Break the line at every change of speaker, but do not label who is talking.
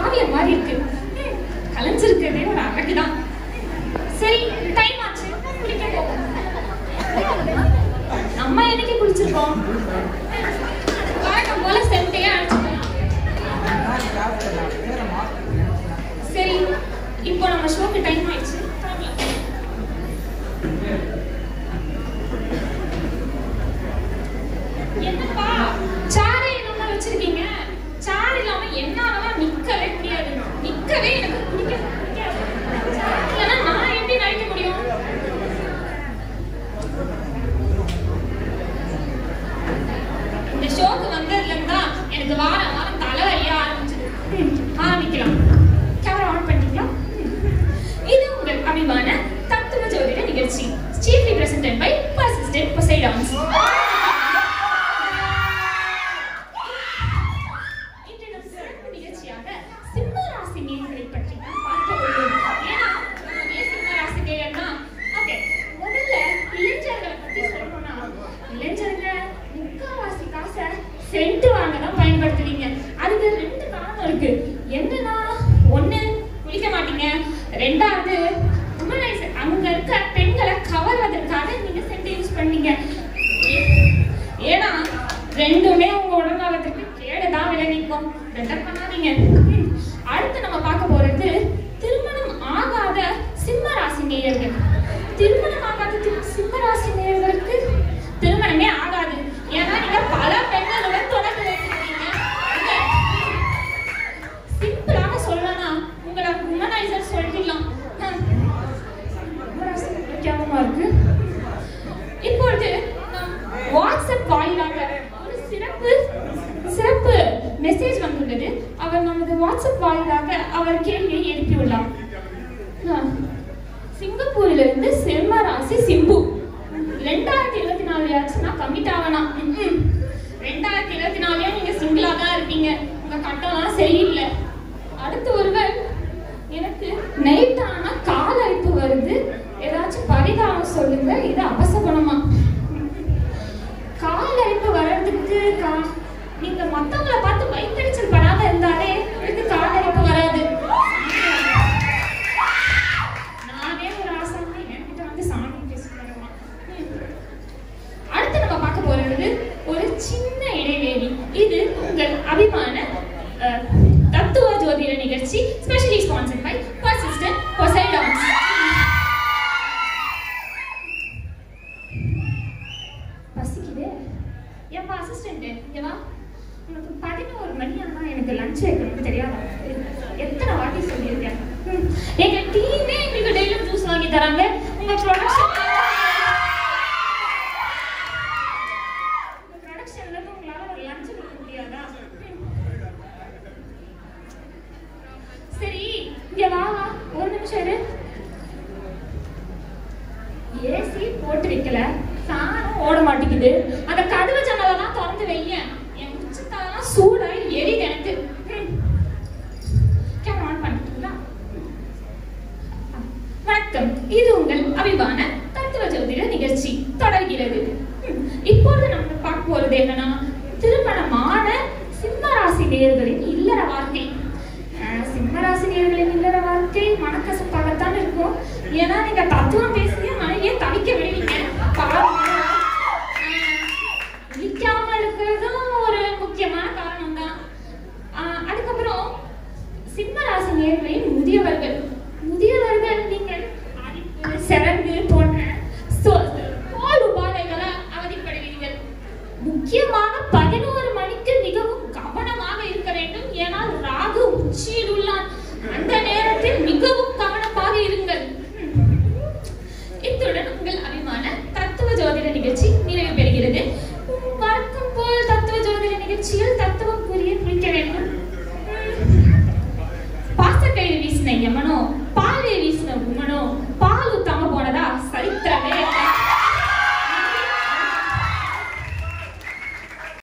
காவியம் மாதிரி இருக்கு. கலைஞ்சிருக்கிறதே ஒரு அழகுதான். சரி, டைம் ஆச்சு, குளிக்க போவோம். நம்ம என்னைக்கு குளிச்சிருக்கோம்? வழக்கம் போல சென்ட்டையே அழைச்சிக்கலாம். சரி, இப்போ நம்ம ஷோக்கு டைம் ஆயிடுச்சு. என்னப்பா சாரை என்ன வச்சிருக்கீங்க? சார் இல்லாம என்னால நிக்கவே முடியாது. நிக்கவே எனக்கு பிடிக்காது. இல்லைன்னா நான் எப்படி நடிக்க முடியும்? இந்த ஷோக்கு வந்ததுல இருந்தா எனக்கு வாரம் வாரம் தலைவலியா ஆரம்பிச்சது. ஆரம்பிக்கலாம். கேமரா ஆன் பண்ணிக்கலாம். இது உங்கள் அபிமான தத்துவ ஜோதிட நிகழ்ச்சி. Chiefly presented by Persistent Poseidons. இன்றைய சிறப்பு நிகழ்ச்சியாக சிம்ம ராசி நேயர்களை பற்றி தான் பார்க்க உள்ளோம். ஏன்னா சிம்ம ராசி நேயர்னா ஓகே, முதல்ல இளைஞர்களை பத்தி சொல்லணும்னா இளைஞர்க முக்காவாசி காசை சென்ட் வாங்க தான் பயன்படுத்துவீங்க. அதுக்கு 2 காரணம் இருக்கு. என்னன்னா, ஒண்ணு குளிக்க மாட்டீங்க, 2வது அங்க இருக்க பெண்களை கவர்வதற்காக நீங்க சென்ட் யூஸ் பண்ணீங்க. ஏன்னா 2மே உங்க உடல்நலத்துக்கு கேடுதான் விளைவிக்கும். பெட்டர் பண்ணாதீங்க. அடுத்து நம்ம பார்க்க போறது திருமணம் ஆகாத சிம்ம ராசி நேயர்கள். திருமணம் ஆகாத சிம்ம ராசி நேயர்களுக்கு திருமணமே ஆகாது. ஏன்னா நீங்க பல பெண்களுடன் தொடர்பு வைத்திருக்கீங்க. சிம்பிளாக சொல்லலாம், உங்களை உமனைசர் சொல்லிடலாம். இருக்கு. இப்பொழுது வாட்ஸ்அப் வாயிலாக ஒரு சிறப்பு மெசேஜ் வந்துள்ளது. அவர் நமது வாட்ஸ்அப் வாயிலாக அவர் கேள்வியை எழுப்பியுள்ளார். சிங்கப்பூரிலிருந்து சிம்ம ராசி சிம்பு 2024 ஆச்சுன்னா கமிட் ஆகலாம். 2024 நீங்க சிங்கிளா தான் இருப்பீங்க. உங்க கட்டம்லாம் சரியில்லை. அடுத்து ஒருவர் எனக்கு நைட் ஆனா கால் அரிப்பு வருது, ஏதாச்சும் பரிகாரம் சொல்லுங்க, இது அபசகுணமா? கால் அரிப்பு வர்றதுக்கு நீங்க மத்தவங்களை பார்த்து வயிற்றெரிச்சல் படாம இருந்தாலே இதுக்கு கால் அரிப்பு வராது. நானே ஒரு ஆசைமா என்கிட்ட வந்து சாமி பேசுறேன். அடுத்து நம்ம பார்க்க போறது ஒரு சின்ன இடைவேளை. இது உங்கள் அபிமான தத்துவ ஜோதிட நிகழ்ச்சி, specially sponsored by Persistent Poseidons. பசிக்குதே. ஏப்பா அசிஸ்டன்ட், இங்க வா. உனக்கு 11 மணி ஆனா எனக்கு லஞ்ச் வைக்கணும்னு தெரியாதா? எத்தனை வாட்டி சொல்லியிருக்கேன். எங்க டீமே எங்களுக்கு டெய்லியும் ஜூஸ் வாங்கி தராங்க. உங்க ப்ரொடக்ஷன்ல இருந்து உங்களால ஒரு லஞ்ச் கொடுக்க முடியாதா? சரி, இங்க வா, ஒரு நிமிஷம் இரு. ஏசி போட்டு வைக்கல, ஃபேனும் ஓட மாட்டேங்குது. அந்த கதவு ஜன்னலெல்லாம் திறந்து வைங்க. என் உச்சத்தெல்லாம் சூடாய் எரியுது எனக்கு. கேமரா ஆன் பண்ணிட்டீங்களா? வணக்கம், இது உங்கள் அபிமான தத்துவ ஜோதிட நிகழ்ச்சி தொடர்கிறது. இப்பொழுது நம்ம பார்க்க போறது என்னன்னா, திருமணமான சிம்ம ராசி நேயர்களின் இல்லற வாழ்க்கை. சிம்மராசி நேயர்களின் இல்லற வாழ்க்கை மனக்கசப்பாகத்தான் இருக்கும். ஏன்னா நீங்க தத்துவம் பேசிய மனைவியை தவிக்க விடுவீங்க. நிக்காம இருக்கிறதும் ஒரு முக்கியமான காரணம் தான். அதுக்கப்புறம் சிம்மராசி நேயர்களின் முதியவர்கள் நீங்கள் அரிப்பு, செரங்கு போன்ற தோல் உபாதைகளை அவதிப்படுவீர்கள். முக்கியமான 11